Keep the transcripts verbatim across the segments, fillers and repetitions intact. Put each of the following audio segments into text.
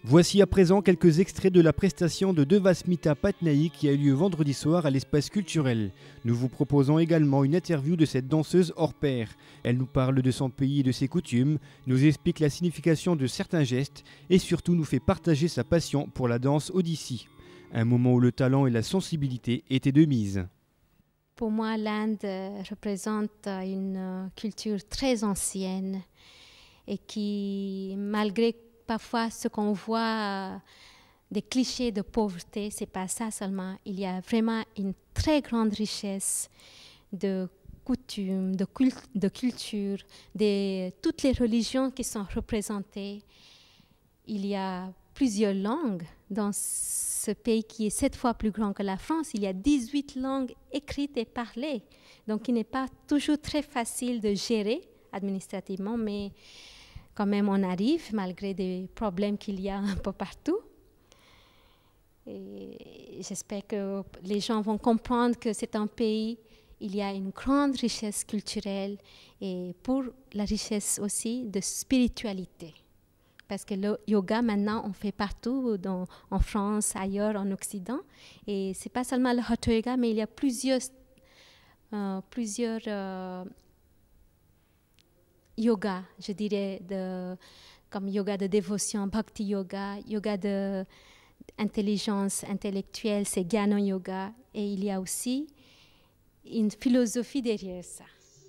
Voici à présent quelques extraits de la prestation de Devasmita Patnaik qui a eu lieu vendredi soir à l'espace culturel. Nous vous proposons également une interview de cette danseuse hors pair. Elle nous parle de son pays et de ses coutumes, nous explique la signification de certains gestes et surtout nous fait partager sa passion pour la danse Odissi. Un moment où le talent et la sensibilité étaient de mise. Pour moi, l'Inde représente une culture très ancienne et qui, malgré parfois ce qu'on voit des clichés de pauvreté, c'est pas ça seulement. Il y a vraiment une très grande richesse de coutumes, de, cult de culture, de toutes les religions qui sont représentées. Il y a plusieurs langues dans ce pays qui est sept fois plus grand que la France. Il y a dix-huit langues écrites et parlées. Donc, il n'est pas toujours très facile de gérer administrativement, mais quand même, on arrive, malgré des problèmes qu'il y a un peu partout. Et j'espère que les gens vont comprendre que c'est un pays, il y a une grande richesse culturelle et pour la richesse aussi de spiritualité. Parce que le yoga, maintenant, on fait partout, dans, en France, ailleurs, en Occident. Et ce n'est pas seulement le Hatha Yoga, mais il y a plusieurs, euh, plusieurs euh, yoga, je dirais, de, comme yoga de dévotion, bhakti yoga, yoga d'intelligence intellectuelle, c'est Jnana yoga. Et il y a aussi une philosophie derrière ça.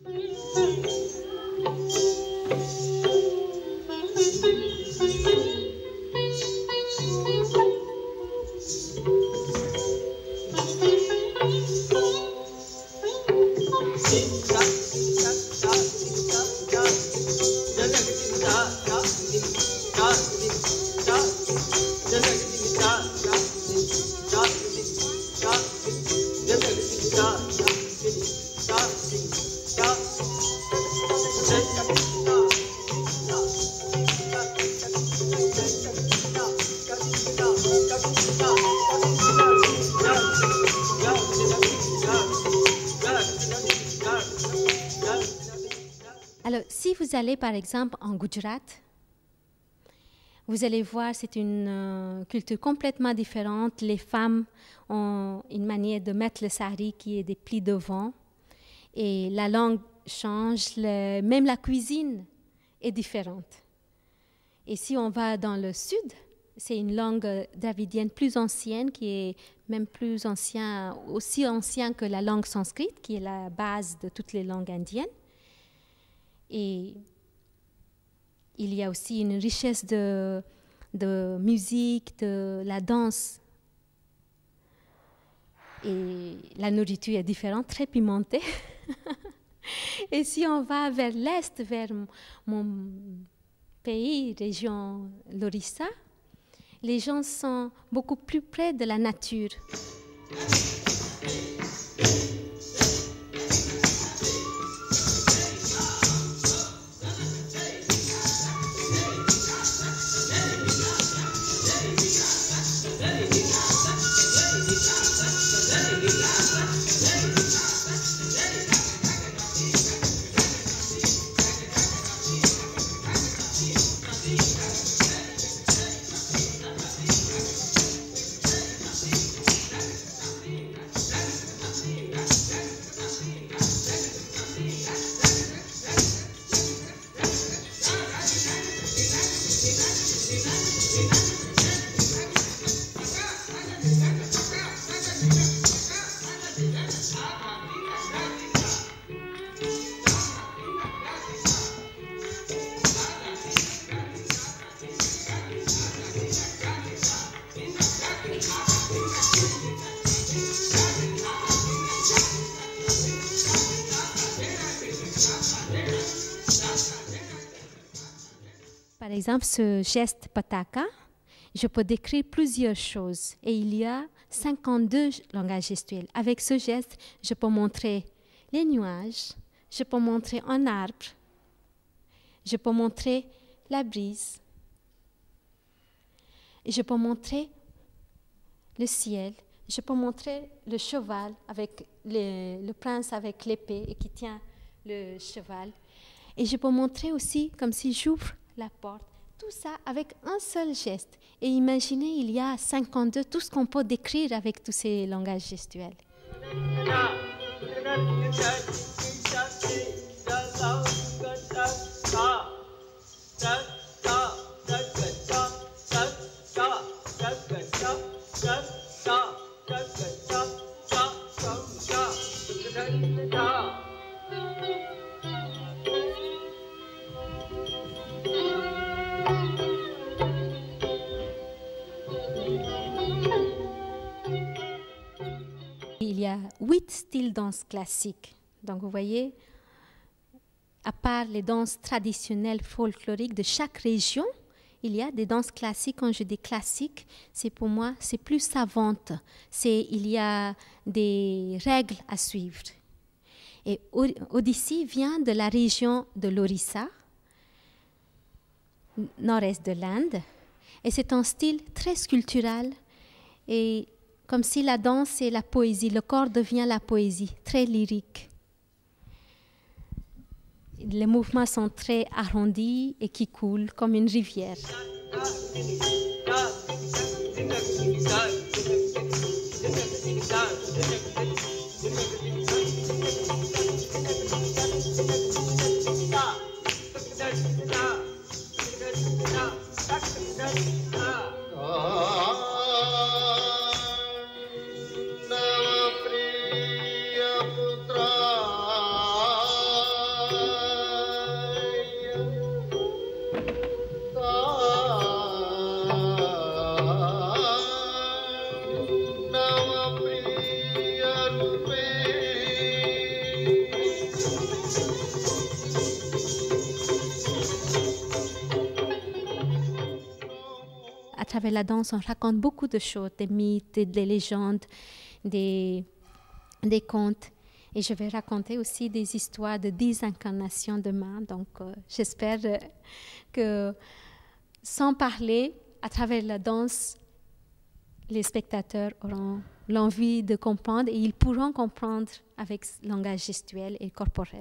Alors, si vous allez par exemple en Gujarat, vous allez voir c'est une euh, culture complètement différente. Les femmes ont une manière de mettre le sari qui est des plis devant. Et la langue change, le, même la cuisine est différente. Et si on va dans le sud, c'est une langue dravidienne plus ancienne, qui est même plus ancien, aussi ancienne que la langue sanskrite, qui est la base de toutes les langues indiennes. Et il y a aussi une richesse de, de musique, de la danse. Et la nourriture est différente, très pimentée. Et si on va vers l'est, vers mon pays, région l'Orissa, les gens sont beaucoup plus près de la nature. Par exemple, ce geste pataka, je peux décrire plusieurs choses. Et il y a cinquante-deux langages gestuels. Avec ce geste, je peux montrer les nuages, je peux montrer un arbre, je peux montrer la brise, et je peux montrer le ciel, je peux montrer le cheval, avec le, le prince avec l'épée et qui tient le cheval. Et je peux montrer aussi comme si j'ouvre la porte. Tout ça avec un seul geste. Et imaginez, il y a cinquante-deux, tout ce qu'on peut décrire avec tous ces langages gestuels. Il y a huit styles danse classiques. Donc vous voyez, à part les danses traditionnelles folkloriques de chaque région, il y a des danses classiques. Quand je dis classique, c'est pour moi, c'est plus savante. C'est, il y a des règles à suivre. Et Odissi vient de la région de l'Orissa, nord-est de l'Inde. Et c'est un style très sculptural et comme si la danse et la poésie, le corps devient la poésie, très lyrique. Les mouvements sont très arrondis et qui coulent comme une rivière. À travers la danse, on raconte beaucoup de choses, des mythes, des légendes, des, des contes. Et je vais raconter aussi des histoires de dix incarnations demain. Donc, euh, j'espère euh, que, sans parler, à travers la danse, les spectateurs auront l'envie de comprendre et ils pourront comprendre avec le langage gestuel et corporel.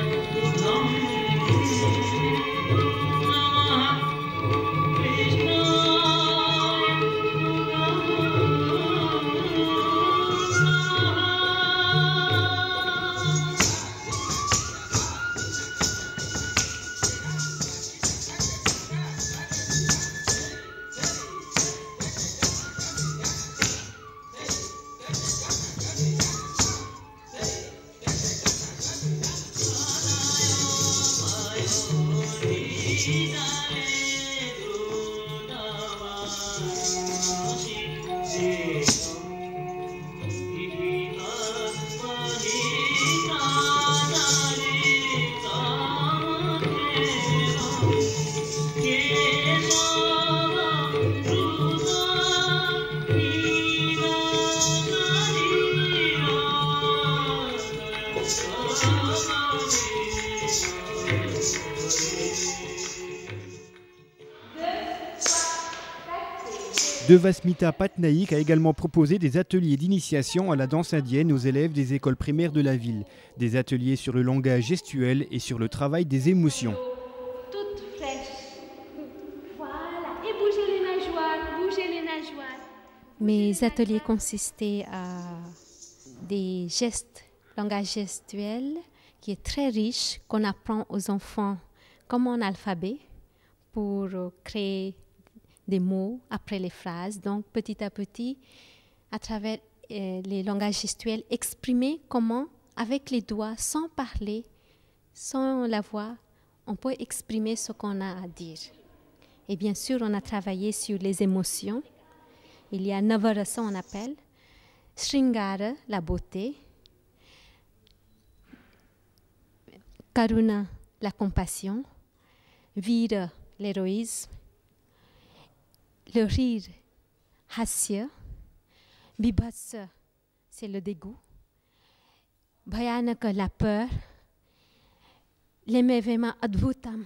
Krishna Devasmita Patnaik a également proposé des ateliers d'initiation à la danse indienne aux élèves des écoles primaires de la ville. Des ateliers sur le langage gestuel et sur le travail des émotions. Toute fraîche. Voilà. Et bougez les nageoires, bougez les nageoires. Mes ateliers consistaient à des gestes, langage gestuel qui est très riche, qu'on apprend aux enfants comme un alphabet pour créer des mots après les phrases. Donc petit à petit, à travers euh, les langages gestuels, exprimer comment, avec les doigts, sans parler, sans la voix, on peut exprimer ce qu'on a à dire. Et bien sûr, on a travaillé sur les émotions. Il y a Navarasa, on appelle, Sringara, la beauté, Karuna, la compassion, Vira, l'héroïsme, le rire, Hasya, Bibhasa, c'est le dégoût, Bhayanaka, la peur, Lemevema Adbhutam,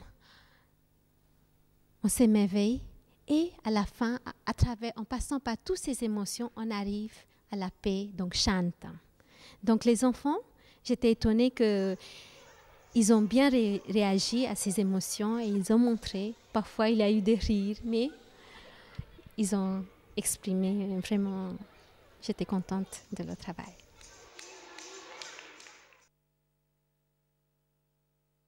on s'émerveille, et à la fin, à, à travers, en passant par toutes ces émotions, on arrive à la paix, donc Shanta. Donc les enfants, j'étais étonnée que ils ont bien ré réagi à ces émotions et ils ont montré. Parfois, il y a eu des rires, mais ils ont exprimé vraiment. J'étais contente de leur travail.